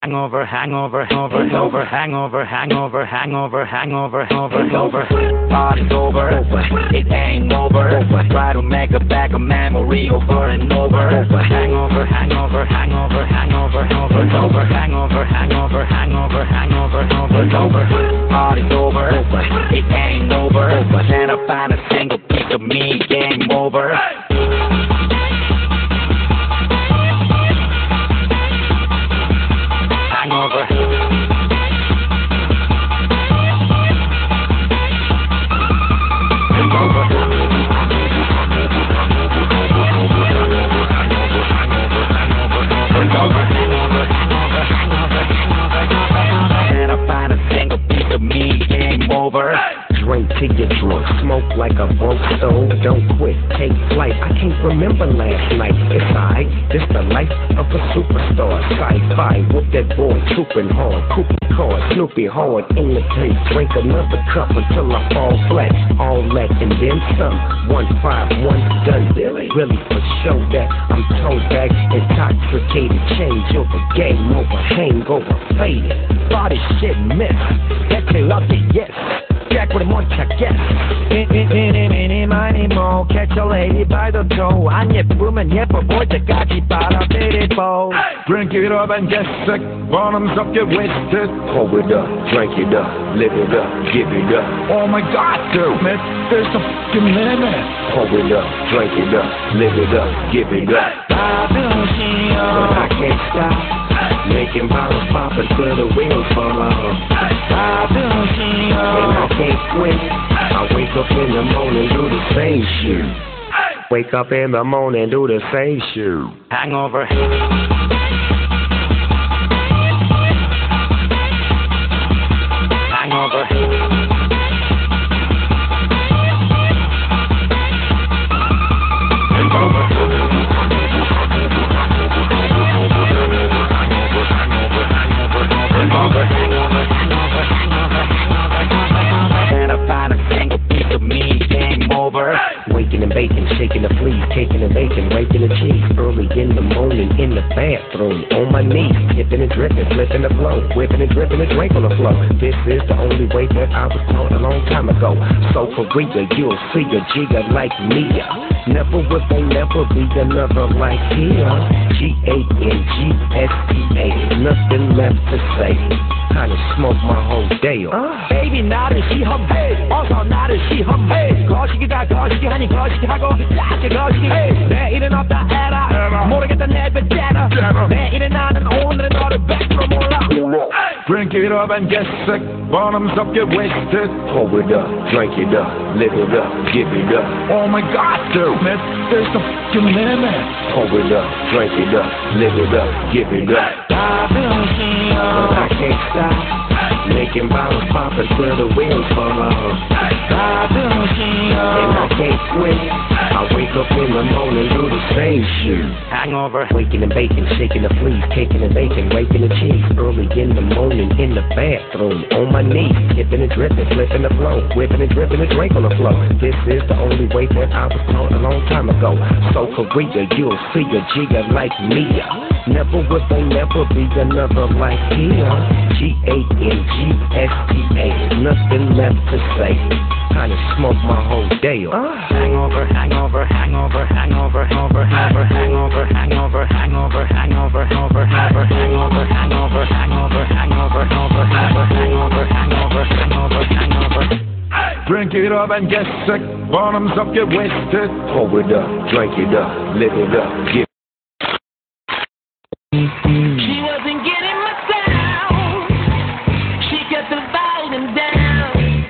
Hangover, hangover, hangover, hangover, hangover, hangover, hangover, hangover. Party's over, it ain't over. Try to make a back a memory over and over. Hangover, hangover, hangover, hangover, hangover, hangover, hangover, hangover, hangover, hangover. Party's over, it ain't over. Then I find a single piece of me, game over. Drink till you're drunk, smoke like a broke soul. Don't quit, take flight. I can't remember last night. It's alright, this the life of a superstar. Sci-fi with that boy, trooping hard, cooping card, Snoopy hard in the drink. Drink another cup until I fall flat. All that and then some. 1, 5, 1 done. Really for show that I'm towed back, intoxicated. Change over, game over, hangover, faded. Body shit miss. Get me lucky, yes. Jack with a month, I guess. Many more. Catch a lady by the toe. 안 예쁘면 예뻐 보일 때까지 빨아들이고. Drink it up and get sick. Bottoms up, get wasted. Pour it up, drink it up, live it up, give it up. Oh my God, dude, man, there's a fucking limit. Pour it up, drink it up, live it up, give it up. I can't stop. Making bottles pop until the wheels fall off. And I can't quit. I wake up in the morning, do the same shit. Wake up in the morning, do the same shit. Hangover. Hangover. Waking and baking, shaking the fleas, taking the bacon, raking the cheese. Early in the morning, in the bathroom, on my knees, tipping and dripping, flipping the flow, whipping and dripping, a drink on the floor. This is the only way that I was taught a long time ago. So for real, you'll see a jigger like me. Never will there never be another like here. G-A-N-G-S-T-A, nothing left to say. Kinda smoke my whole day up. Baby 나를 시험해 어서 나를 시험해 거시기가 거시기하니 거시기하고 다시 거시기해 내일은 없다 해라 모르겠다 내 배째라 내일은 나는 오늘은 너를 100% 몰라. Drink it up and get sick. Bottoms up, get wasted. Pour it up, drink it up, live it up, give it up. Oh my God, dude, man, there's a fucking limit. Pour it up, drink it up, live it up, give it up. I can't stop. Making bottles pop until the wheels fall off. And I can't quit. I wake up in the morning, do the same shit. Hangover. Waking and baking, shaking the fleas, taking the bacon, raking the cheese. Early in the morning, in the bathroom, on my knees, tipping and dripping, flipping the flow, whipping and dripping, a drink on the floor. This is the only way that I was taught a long time ago. So for real, you'll see a jigger like me. Never will there never be another like here. G-A-N-G-S-T-A, nothing left to say. Kinda smoke my whole day up. Hangover, hangover, hangover, hangover, hangover, hangover, hangover, hangover, hangover, hangover, hangover, hangover, hangover, hangover, hangover, hangover, hangover, hangover, hangover, hangover. Drink it up and get sick. Bottoms up, get wasted. Pour it up, drink it up, live it up, give. She wasn't getting my sound. She kept dividing down.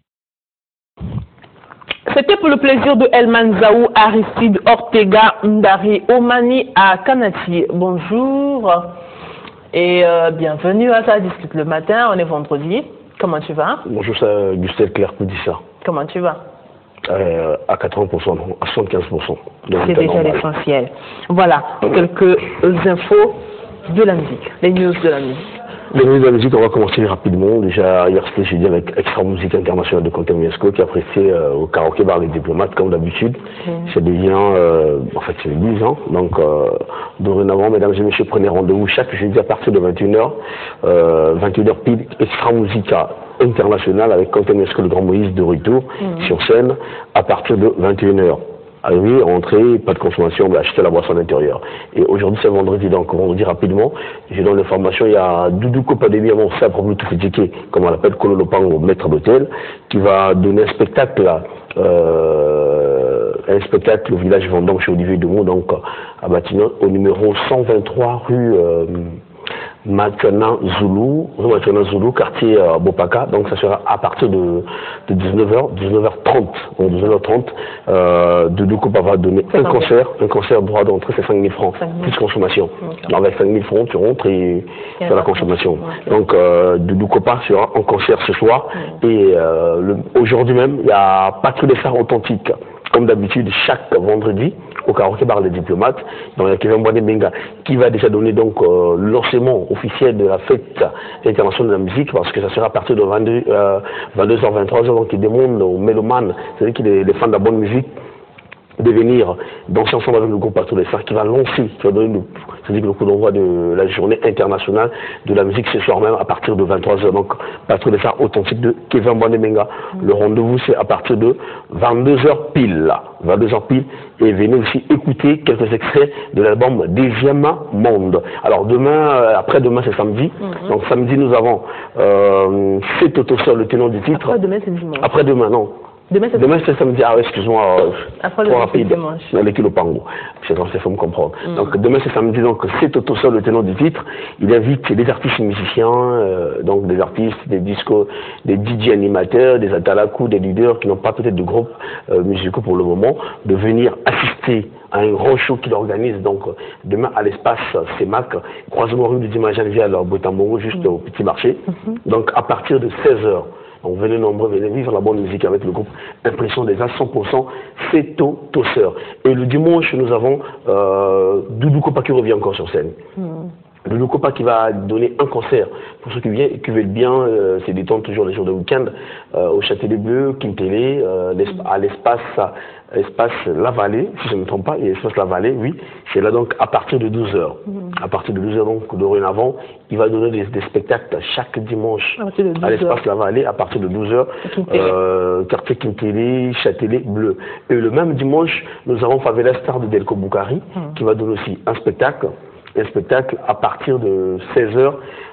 C'était pour le plaisir de Elman Zaou, Aristide Ortega, Ndari Omani à Kanati. Bonjour et bienvenue à Ça Discute le matin, on est vendredi. Comment tu vas? Bonjour, c'est Gustave Claire qui dit ça. Comment tu vas? À 80%, à 75%. C'est déjà l'essentiel. Voilà, quelques infos de la musique, les news de la musique. Les musiques de la musique, on va commencer rapidement. Déjà, hier, c'était jeudi avec Extra Musique Internationale de Contemmiesco qui a prêté au karaoké bar Les Diplomates, comme d'habitude. Ça devient, en fait, c'est 10 ans. Donc, dorénavant, mesdames et messieurs, prenez rendez-vous chaque jeudi à partir de 21h. 21h pile, Extra Musique Internationale avec Contemmiesco, le Grand Moïse de retour sur scène à partir de 21h. Oui, rentrer, pas de consommation, mais acheter la boisson à l'intérieur. Et aujourd'hui, c'est vendredi, donc vendredi rapidement, j'ai dans l'information, il y a Doudou Kopademi, mon sabre bleu tout critiqué, comme on l'appelle, Kololopango, maître d'hôtel, qui va donner un spectacle au village Vendôme chez Olivier Dumont, donc à Batignolles, au numéro 123 rue Matana Zulu, quartier Bopaka, donc ça sera à partir de 19h30. Donc 19h30, Doudou Kopa va donner un concert droit d'entrée, c'est 5 000 francs, plus consommation. Okay. Avec 5 000 francs, tu rentres et tu as la consommation. Okay. Donc Doudou Kopa sera en concert ce soir, et aujourd'hui même, il y a Patrick Dessart authentique, comme d'habitude, chaque vendredi, au karaoké bar Les Diplomates, dans la Kevin Benga, qui va déjà donner donc le lancement officiel de la fête internationale de la musique, parce que ça sera à partir de 22h, 23h, donc il demande aux mélomanes, c'est-à-dire qu'il est les fans de la bonne musique, de venir danser ensemble avec le groupe Patrick Dessart, qui va lancer, qui va donner le coup d'envoi de la journée internationale de la musique ce soir même à partir de 23h. Donc Patrick Dessart authentique de Kevin Benga. Le rendez-vous c'est à partir de 22h pile. 22h pile, et venez aussi écouter quelques extraits de l'album Deuxième Monde. Alors demain, après-demain c'est samedi. Donc samedi nous avons c'est Toto Seul, le tenant du titre. Après-demain c'est dimanche. Après-demain, non. Demain c'est samedi, excuse-moi, trop rapide, les Kilopango, c'est comme ça, il faut me comprendre. Donc demain c'est samedi, donc c'est Toto Seul, le tenant du titre. Il invite des artistes musiciens, donc des artistes, des discos, des DJ animateurs, des atalakou, des leaders qui n'ont pas peut-être de groupe musicaux pour le moment, de venir assister à un grand show qu'il organise donc demain à l'espace CEMAC, croisement rue du Dimanche via leur Botambourg, juste au petit marché. Donc à partir de 16h. Donc venez nombreux, venez vivre la bonne musique avec le groupe Impression des A 100%, c'est Tosseur. Et le dimanche, nous avons Doudou Kopa qui revient encore sur scène. Doudou Kopa qui va donner un concert pour ceux qui veulent bien se détendre toujours les jours de week-end au Châtelet Bleu, Quintélé, à l'espace La Vallée, si je ne me trompe pas, il y a l'espace La Vallée, oui, c'est là donc à partir de 12h. À partir de 12h, donc dorénavant, il va donner des spectacles chaque dimanche à l'espace La Vallée, à partir de 12h, quartier Quintélé, Châtelet Bleu. Et le même dimanche, nous avons Favela Star de Delco Boukari, qui va donner aussi un spectacle à partir de 16h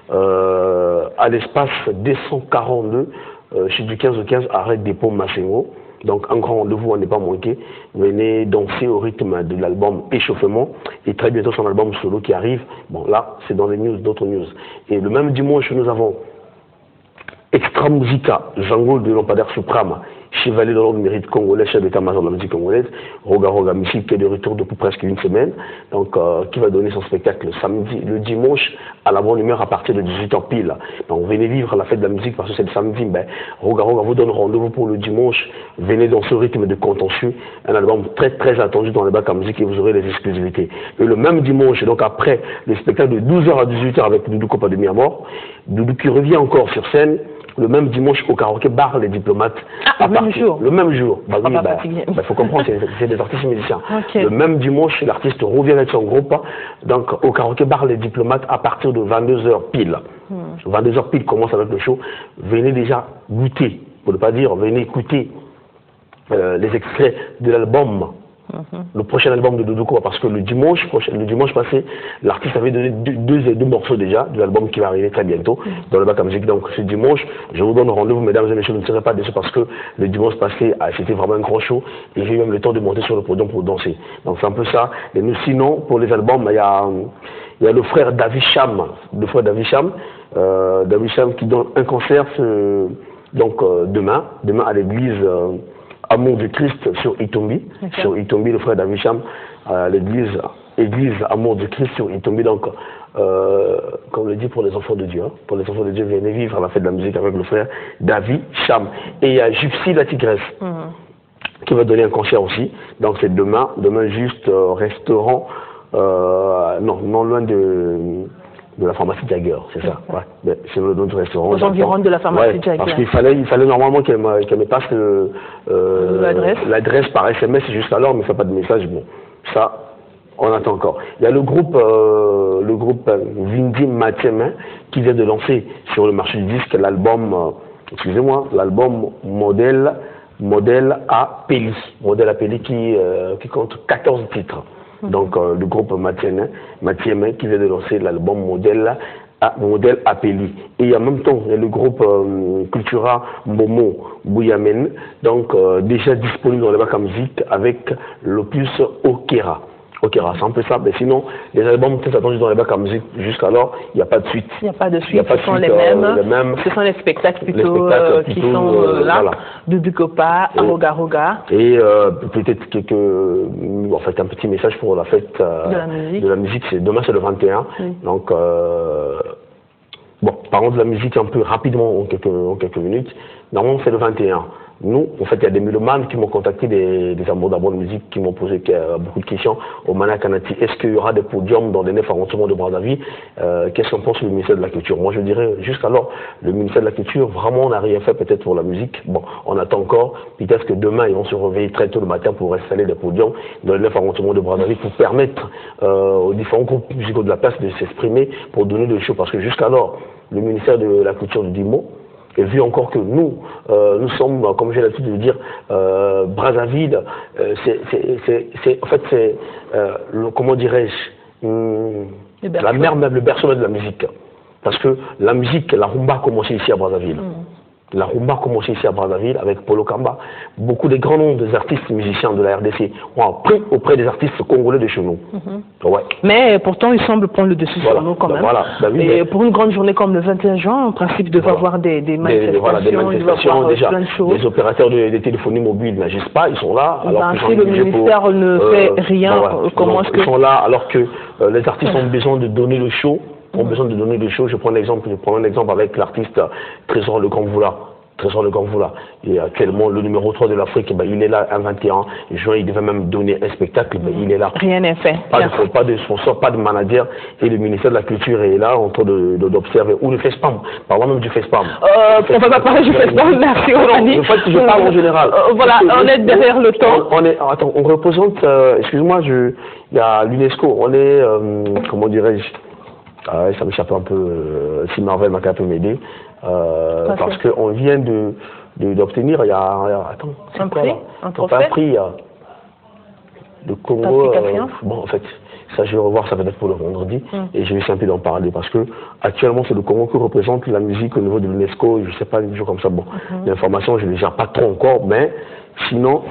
à l'espace 242 chez du 15 au 15 arrêt dépôt Massengo. Donc un grand rendez-vous à ne pas manquer. Venez danser au rythme de l'album Échauffement et très bientôt son album solo qui arrive. Bon là c'est dans les news, d'autres news. Et le même dimanche nous avons Extra Musica, Django de Lampadaire Suprême, chevalier de l'ordre du mérite congolais, chef d'état-major de la musique congolaise, Roga Musique, qui est de retour depuis presque une semaine, donc qui va donner son spectacle le dimanche à la bonne humeur à partir de 18h pile. Donc venez vivre la fête de la musique parce que c'est le samedi, ben, Roga vous donne rendez-vous pour le dimanche, venez dans ce rythme de contentieux, un album très très attendu dans les bacs à musique et vous aurez les exclusivités. Et le même dimanche, donc après le spectacle de 12h à 18h avec Doudou Kopa de Miamor, Doudou qui revient encore sur scène, le même dimanche au karaoké bar Les Diplomates. Le même jour. Le même jour. Bah oui, il faut comprendre, c'est des artistes musiciens. Le même dimanche, l'artiste revient avec son groupe, donc au karaoké bar Les Diplomates à partir de 22h pile. 22h pile commence avec le show. Venez déjà goûter, pour ne pas dire, venez écouter les extraits de l'album. Le prochain album de Doudou Kopa, parce que le dimanche passé, l'artiste avait donné deux morceaux déjà de l'album qui va arriver très bientôt dans le bac à musique. Donc ce dimanche, je vous donne rendez-vous, mesdames et messieurs, vous ne serez pas déçus parce que le dimanche passé, c'était vraiment un grand show et j'ai eu même le temps de monter sur le podium pour danser. Donc c'est un peu ça. Et nous, sinon, pour les albums, il y a le frère David Cham, David Cham qui donne un concert demain à l'église Amour du Christ sur Itombi. Sur Itombi, le frère David Cham, l'église Amour du Christ sur Itombi. Donc, comme on le dit pour les enfants de Dieu, pour les enfants de Dieu, venez vivre la fête de la musique avec le frère David Cham. Et il y a Gypsy la Tigresse qui va donner un concert aussi. Donc c'est demain juste restaurant, non loin de de la pharmacie Jagger, c'est ça. Ouais. C'est le nom du restaurant. Aux environs de la pharmacie Jagger. Parce qu'il fallait normalement qu'elle me passe l'adresse par SMS jusqu'alors, mais il ne fait pas de message. Bon, ça, on attend encore. Il y a le groupe Vindi Matieme qui vient de lancer sur le marché du disque l'album, l'album Modèle à Peli. Modèle à Peli qui compte 14 titres. Donc le groupe Matieme qui vient de lancer l'album Modèle à Peli. Et en même temps, il y a le groupe Cultura Momo Bouyamen, donc déjà disponible dans les bacs à musique avec l'opus Okera. Okera, c'est un peu ça, mais sinon, les albums très attendus dans les bacs à musique jusqu'alors, il n'y a pas de suite. Il n'y a pas de suite, ce sont les mêmes. Ce sont les spectacles plutôt qui sont là, voilà. Dudukopa, Aroga Roga. Et peut-être un petit message pour la fête de la musique. Demain c'est le 21, donc bon, parlons de la musique un peu rapidement en quelques minutes. Normalement c'est le 21. Nous, en fait, il y a des mélomanes qui m'ont contacté, des amours d'abord de musique, qui m'ont posé beaucoup de questions au Mana Kanati. Est-ce qu'il y aura des podiums dans les 9 arrondissements de Brazzaville? Qu'est-ce qu'on pense le ministère de la Culture? Moi, je dirais, jusqu'alors, le ministère de la Culture, vraiment, on n'a rien fait peut-être pour la musique. Bon, on attend encore. Peut-être que demain, ils vont se réveiller très tôt le matin pour installer des podiums dans les 9 arrondissements de Brazzaville pour permettre aux différents groupes musicaux de la place de s'exprimer pour donner des shows. Parce que jusqu'alors, le ministère de la Culture du Dimo, et vu encore que nous sommes, comme j'ai l'habitude de dire, Brazzaville, en fait, c'est, comment dirais-je, la mère même, le berceau de la musique. Parce que la musique, la rumba a commencé ici à Brazzaville. La rumba a commencé ici à Brazzaville avec Polo Kamba. Beaucoup des grands noms des artistes musiciens de la RDC ont appris auprès des artistes congolais de chez nous. Ouais. Mais pourtant, ils semblent prendre le dessus sur nous quand même. Et pour une grande journée comme le 21 juin, en principe, il doit y avoir des manifestations, déjà. Plein de choses. Les opérateurs de téléphonie mobile n'agissent pas, ils sont là. Alors si le ministère ne fait rien, comment est-ce que... Ils sont là alors que les artistes ont besoin de donner le show. Je prends un exemple avec l'artiste Trésor Le Grand-Voula. Il est actuellement le numéro 3 de l'Afrique, il est là un 21 juin, il devait même donner un spectacle, il est là. Rien n'est fait. Pas de sponsor, pas de manager, et le ministère de la Culture est là en train d'observer. Ou le FESPAM, parlons même du FESPAM. On ne va pas parler du FESPAM, merci Omani. En fait, je parle en général. Voilà, on est derrière le temps. On représente, excuse-moi, il y a l'UNESCO, on est, comment dirais-je, ça m'échappe un peu, si Marvel m'a un peu m'aider, parce qu'on vient d'obtenir, il y a un prix, un prix, le Congo, bon en fait, ça je vais revoir, ça va être pour le vendredi, et je vais essayer un peu d'en parler, parce que actuellement c'est le Congo qui représente la musique au niveau de l'UNESCO, je ne sais pas, des jours comme ça, bon, l'information je ne les gère pas trop encore, mais sinon,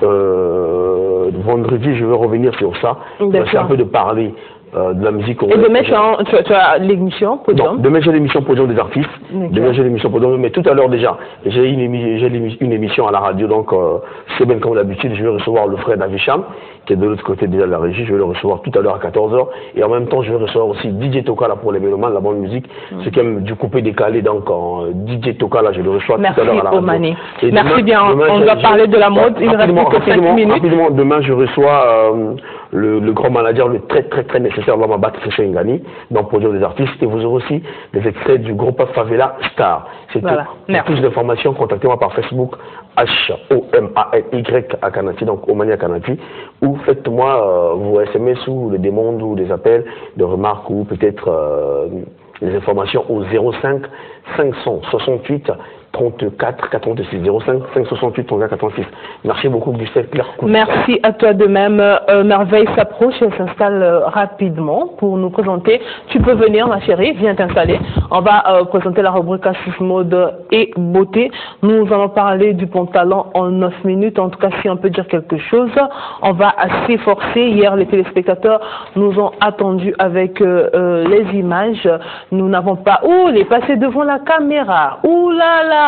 vendredi je vais revenir sur ça, c'est un peu de parler de la musique. Et demain, tu as l'émission Podium? Non, demain j'ai l'émission Podium des artistes. Demain j'ai l'émission Podium, mais tout à l'heure déjà, j'ai une émission à la radio, donc c'est bien comme d'habitude, je vais recevoir le frère Davicham, qui est de l'autre côté déjà de la régie, je vais le recevoir tout à l'heure à 14h, et en même temps je vais recevoir aussi DJ Toka là pour les mélomanes, la bonne musique, ceux qui aiment du coupé décalé, donc DJ Toka là je le reçois tout à l'heure à la radio. Omani. Merci bien, on va parler de la mode, il ne reste plus que 5 minutes. Rapidement, demain je reçois le grand manager, le très nécessaire Lamabat Christian Ngani, dans le Podium des artistes, et vous aurez aussi des extraits du groupe Favela Star. C'est voilà. Tout. Pour plus d'informations, contactez-moi par Facebook HOMANY à Kanati, donc Omani à Kanati, ou faites-moi vos SMS ou des demandes ou des appels, des remarques ou peut-être des informations au 05 568 34 86 05 568 34 86. Merci beaucoup Gustave Claire. Merci à toi de même. Merveille s'approche, elle s'installe rapidement pour nous présenter. Tu peux venir ma chérie, viens t'installer. On va présenter la rubrique astuce mode et beauté. Nous allons parler du pantalon en 9 minutes. En tout cas, si on peut dire quelque chose, on va s'efforcer. Hier, les téléspectateurs nous ont attendus avec les images. Nous n'avons pas... Ouh, il est passé devant la caméra. Ouh là là.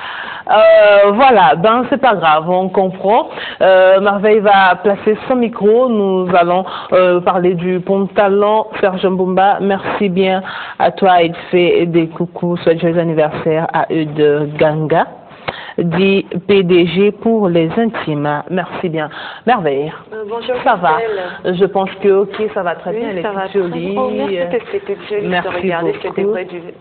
Voilà, ben c'est pas grave, on comprend. Merveille va placer son micro. Nous allons parler du pantalon. Serge Mbumba, merci bien à toi. Il fait des coucous, soit joyeux anniversaire à eux de Ganga. dit PDG pour les intimes. Merci bien. Merveille. Bonjour. Ça va. Je pense que ok, ça va très bien. Elle est jolie. Oh, merci, c'était joli. Merci beaucoup.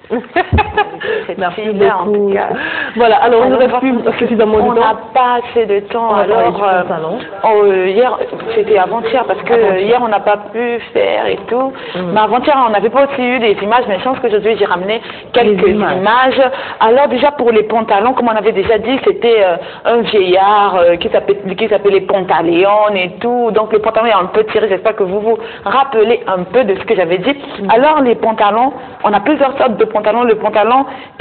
Merci beaucoup. En tout cas. Voilà. Alors, il ne reste plus suffisamment de temps. On n'a pas assez de temps. Alors, hier, c'était avant-hier parce que hier on n'a pas pu faire et tout. Mais avant-hier, on n'avait pas aussi eu des images. Mais je pense qu'aujourd'hui, j'ai ramené quelques images. Alors déjà pour les pantalons, comme on avait déjà dit, c'était un vieillard qui s'appelait Pantaleon et tout. Donc le pantalon est un peu tiré. J'espère que vous vous rappelez un peu de ce que j'avais dit. Alors les pantalons, on a plusieurs sortes de pantalons. Le pantalon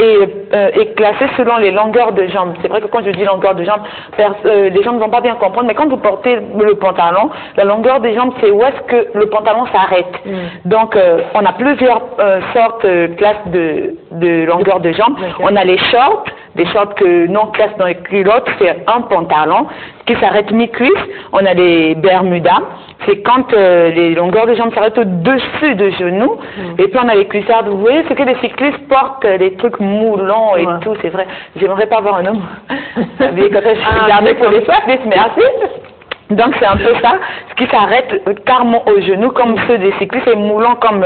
est classé selon les longueurs de jambes. C'est vrai que quand je dis longueur de jambes, les gens ne vont pas bien comprendre. Mais quand vous portez le pantalon, la longueur des jambes, c'est où est-ce que le pantalon s'arrête. Donc on a plusieurs sortes, classes de longueur de jambes. On a les shorts, des shorts que non classent dans les culottes, c'est un pantalon qui s'arrête mi-cuisse. On a des bermudas, c'est quand les longueurs de jambes s'arrêtent au-dessus de genoux. Et puis on a les cuissardes. Vous voyez ce que les cyclistes portent, des trucs moulants et tout, c'est vrai. J'aimerais pas avoir un homme. Quand je regardais pour les cyclistes, merci. Donc c'est un peu ça, ce qui s'arrête carrément aux genoux comme ceux des cyclistes et moulant comme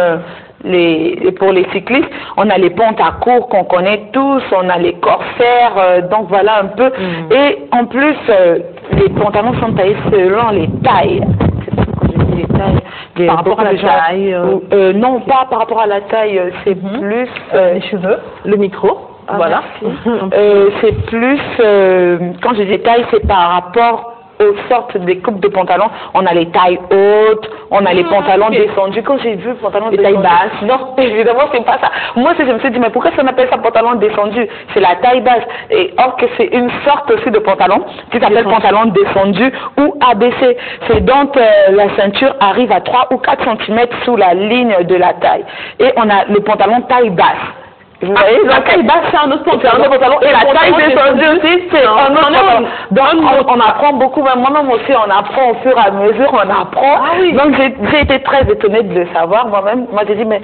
pour les cyclistes. On a les pantacourts qu'on connaît tous, on a les corsaires, donc voilà un peu. Et en plus, les pantalons sont taillés selon les tailles. C'est pas quand je dis les tailles. Par rapport à la taille non, pas par rapport à la taille, c'est plus... les cheveux, le micro. Ah, voilà. C'est plus, quand je dis taille, c'est par rapport aux sortes des coupes de pantalons. On a les tailles hautes, on a les pantalons descendus. Quand j'ai vu le pantalon tailles basses, non, évidemment, c'est pas ça. Moi, je me suis dit, mais pourquoi ça appelle ça pantalon descendu? C'est la taille basse. Et or que c'est une sorte aussi de pantalon qui s'appelle pantalon descendu ou abaissé. C'est donc la ceinture arrive à 3 ou 4 cm sous la ligne de la taille. Et on a le pantalon taille basse. Vous voyez, la taille basse, c'est un autre pantalon. Et la taille descendue aussi, c'est un autre pantalon. Donc, on apprend beaucoup, même moi-même aussi, on apprend au fur et à mesure, on apprend. Ah, oui. Donc, j'ai été très étonnée de le savoir moi-même. Moi, j'ai dit, mais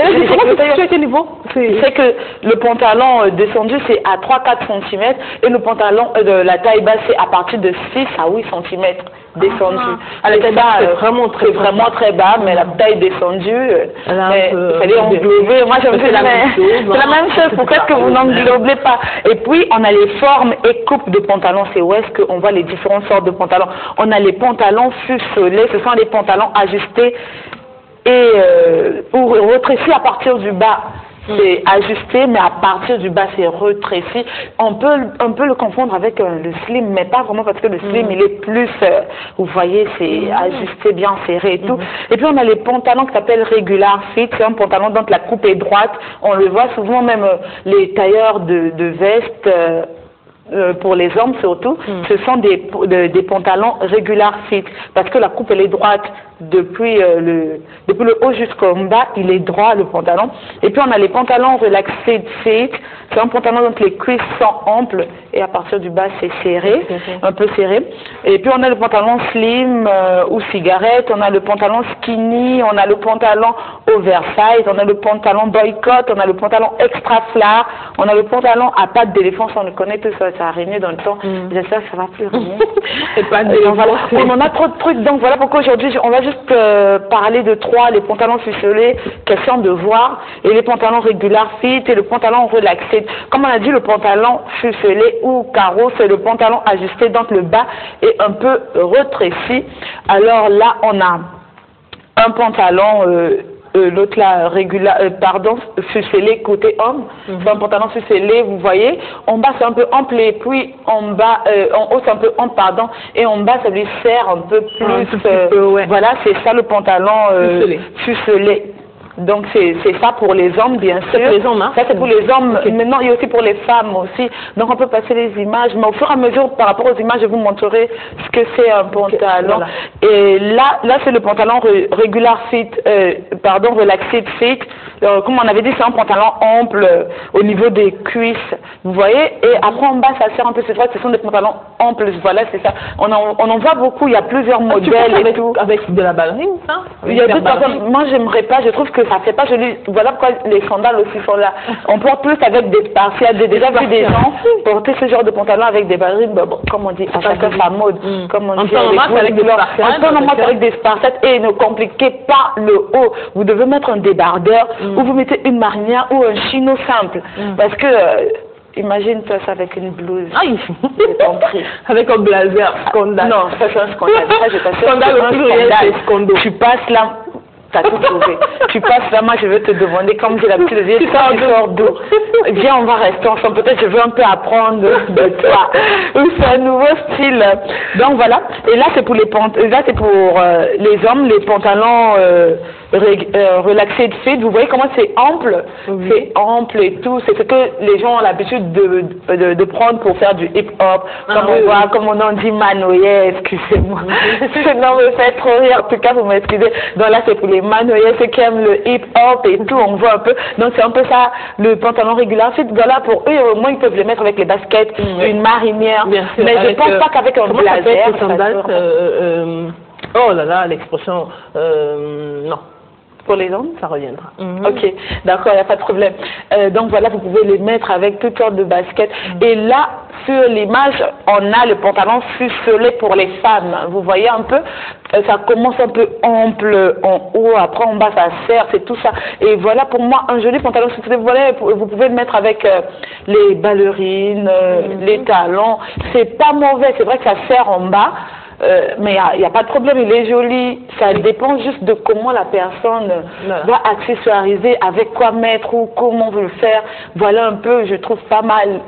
à quel niveau? C'est que le pantalon descendu, c'est à 3-4 cm, et le pantalon de la taille basse, c'est à partir de 6 à 8 cm descendu. La taille basse, c'est vraiment très bas, mais la taille descendue, il fallait englober. Moi, je me suis dit, c'est la même chose, pourquoi est-ce que vous n'englobez pas? Et puis, on a les formes et coupes de pantalons. C'est où est-ce qu'on voit les différentes sortes de pantalons. On a les pantalons fuselés, ce sont les pantalons ajustés et ou rétrécis à partir du bas. C'est ajusté, mais à partir du bas, c'est rétréci. On peut le confondre avec le slim, mais pas vraiment parce que le slim, il est plus, vous voyez, c'est ajusté, bien serré et tout. Et puis, on a les pantalons qui s'appellent regular fit. C'est un pantalon dont la coupe est droite. On le voit souvent, même les tailleurs de vestes, pour les hommes surtout, ce sont des pantalons regular fit, parce que la coupe elle est droite depuis le haut jusqu'au bas, il est droit le pantalon. Et puis on a les pantalons relaxed fit, c'est un pantalon dont les cuisses sont amples et à partir du bas c'est serré, un peu serré. Et puis on a le pantalon slim ou cigarette, on a le pantalon skinny, on a le pantalon oversize, on a le pantalon boycott, on a le pantalon extra flat, on a le pantalon à pattes d'éléphant, on le connaît tout ça. Ça a régné dans le temps. J'espère que ça va plus régner. On en a trop de trucs. Donc voilà pourquoi aujourd'hui, on va juste parler de 3, les pantalons ficelés, question de voir, et les pantalons regular fit et le pantalon relaxé. Comme on a dit, le pantalon ficelé ou carreau, c'est le pantalon ajusté, donc le bas est un peu rétréci. Alors là, on a un pantalon... l'autre là, fuselé côté homme, c'est un pantalon fuselé, vous voyez, en bas c'est un peu ample et puis en bas, en haut c'est un peu ample, pardon, et en bas ça lui sert un peu plus, voilà, c'est ça le pantalon fuselé. Donc c'est ça pour les hommes, bien sûr. C'est pour les hommes, hein? Ça c'est pour les hommes. Maintenant il y a aussi pour les femmes aussi. Donc on peut passer les images, mais au fur et à mesure par rapport aux images, je vous montrerai ce que c'est un pantalon. Voilà. Et là c'est le pantalon regular fit, relaxed fit. comme on avait dit, c'est un pantalon ample au niveau des cuisses, vous voyez, et après en bas, ça serre un peu, c'est vrai que ce sont des pantalons amples, voilà, c'est ça. On en voit beaucoup, il y a plusieurs modèles et tout. Avec de la ballerine, ça? Il y a d'autres personnes, moi j'aimerais pas, je trouve que ça fait pas joli, voilà pourquoi les sandales aussi sont là. On porte plus avec des spartiates, j'ai déjà vu des gens porter ce genre de pantalon avec des ballerines, bon, comme on dit, à chacun sa mode, comme on dit, avec des spartiates, et ne compliquez pas le haut. Vous devez mettre un débardeur, ou vous mettez une marinière ou un chino simple, parce que imagine-toi ça avec une blouse. J'ai compris. Avec un blazer, scandale. Non, ça c'est un scandale. Ça, je t'assure, scandale au pluriel, c'est scandale. Tu passes là, t'as tout trouvé. Tu passes là, moi je vais te demander, comme j'ai l'habitude de dire, tu sors d'où? Viens, on va rester ensemble. Peut-être je veux un peu apprendre de toi. C'est un nouveau style. Donc voilà. Et là c'est pour les les hommes, les pantalons relaxés de fit. Vous voyez comment c'est ample, c'est ample et tout. C'est ce que les gens ont l'habitude de prendre pour faire du hip-hop. Comme on en dit manoyer, excusez-moi. Ce nom me fait trop rire. En tout cas, vous m'excusez. Donc là, c'est pour les manoyers, ceux qui aiment le hip-hop et tout. On voit un peu. Donc c'est un peu ça, le pantalon régulier. Voilà, pour eux, au moins, ils peuvent les mettre avec les baskets, une marinière. Mais je ne pense pas qu'avec un blazer. Oh là là, l'expression, non. Pour les hommes, ça reviendra. Ok, d'accord, il n'y a pas de problème. Donc voilà, vous pouvez les mettre avec toutes sortes de baskets. Et là, sur l'image, on a le pantalon fuselé pour les femmes. Vous voyez un peu, ça commence un peu ample en haut, après en bas ça serre, c'est tout ça. Et voilà pour moi un joli pantalon fuselé. Voilà, vous pouvez le mettre avec les ballerines, les talons. C'est pas mauvais, c'est vrai que ça serre en bas. Mais il n'y a pas de problème, il est joli. Ça dépend juste de comment la personne doit accessoiriser, avec quoi mettre ou comment veut le faire. Voilà un peu, je trouve pas mal.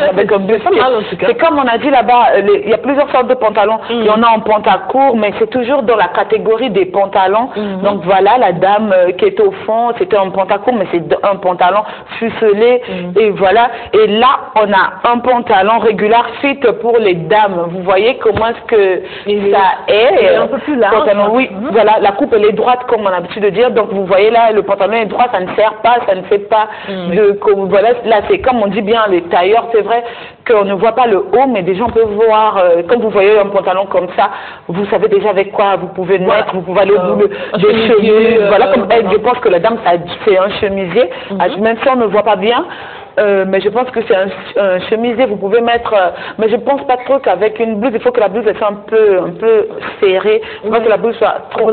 C'est comme on a dit là-bas, il y a plusieurs sortes de pantalons. Il y en a en pantacourt, mais c'est toujours dans la catégorie des pantalons. Donc voilà, la dame qui est au fond, c'était un pantacourt, mais c'est un pantalon fuselé. Et voilà. Et là, on a un pantalon régulier fit pour les dames. Vous voyez comment est-ce que ça est un peu plus large. Oui, voilà, la coupe elle est droite comme on a l'habitude de dire. Donc vous voyez là, le pantalon est droit, ça ne serre pas, ça ne fait pas voilà, là c'est comme on dit bien les tailleurs, c'est vrai qu'on ne voit pas le haut, mais des gens peuvent voir, comme vous voyez un pantalon comme ça, vous savez déjà avec quoi vous pouvez le mettre, vous pouvez aller au bout des chemises, voilà, comme elle, je pense que la dame c'est un chemisier, même si on ne voit pas bien. Mais je pense que c'est un chemisier, vous pouvez mettre, mais je pense pas trop qu'avec une blouse, il faut que la blouse elle soit un peu serrée, il faut que la blouse soit trop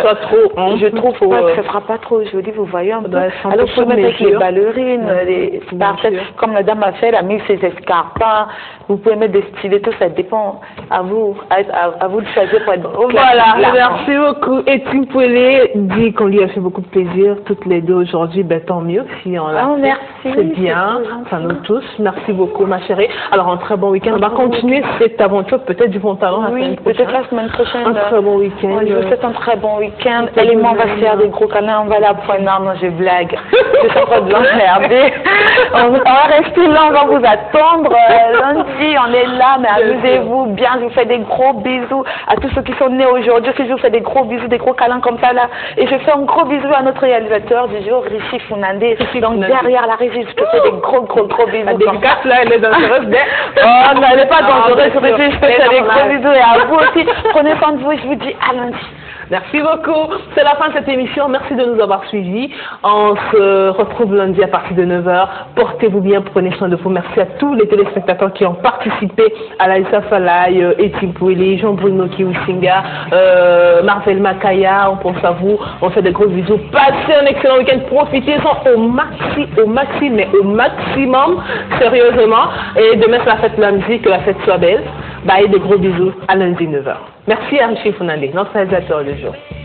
je trouve pas que ça sera pas trop joli, vous voyez un peu. Alors vous pouvez mettre avec les ballerines, les spartiates, comme la dame a fait, elle a mis ses escarpins, vous pouvez mettre des stylets, tout ça dépend à vous de choisir pour être voilà, merci beaucoup. Et Tim Poulet dit qu'on lui a fait beaucoup de plaisir, toutes les deux aujourd'hui, ben tant mieux si on l'a fait. Merci. C'est bien. Enfin, nous tous. Merci beaucoup, ma chérie. Alors, un très bon week-end. On va continuer cette aventure, peut-être du pantalon la semaine prochaine. Peut-être la semaine prochaine. Un très bon week-end. Je vous souhaite un très bon week-end. Elle et moi, on va se faire des gros câlins. On va aller à Point-Nord. Non, je blague. Je suis en train de l'emmerder. On va rester là. On va vous attendre. Lundi, on est là. Mais amusez-vous bien. Je vous fais des gros bisous à tous ceux qui sont nés aujourd'hui. Je vous fais des gros bisous, des gros câlins comme ça, là. Et je fais un gros bisou à notre réalisateur du jour, Rishi Funandé. Donc, derrière la régie, je te fais des gros bisous. La dédicace là, elle est dangereuse. Oh non, elle n'est pas dangereuse, je fais des gros bisous et à vous aussi. Prenez soin de vous et je vous dis à lundi. Merci beaucoup. C'est la fin de cette émission. Merci de nous avoir suivis. On se retrouve lundi à partir de 9h. Portez-vous bien, prenez soin de vous. Merci à tous les téléspectateurs qui ont participé à l'Aïssa Falay, Etim Poueli, Jean-Bruno Kiusinga, Marvel Makaya. On pense à vous. On fait des gros bisous. Passez un excellent week-end. Profitez-en mais au maximum, sérieusement. Et demain, c'est la fête de la musique. Que la fête soit belle. Bye, des gros bisous. À lundi 9h. Merci à Rishi Funandé, notre réalisateur du jour.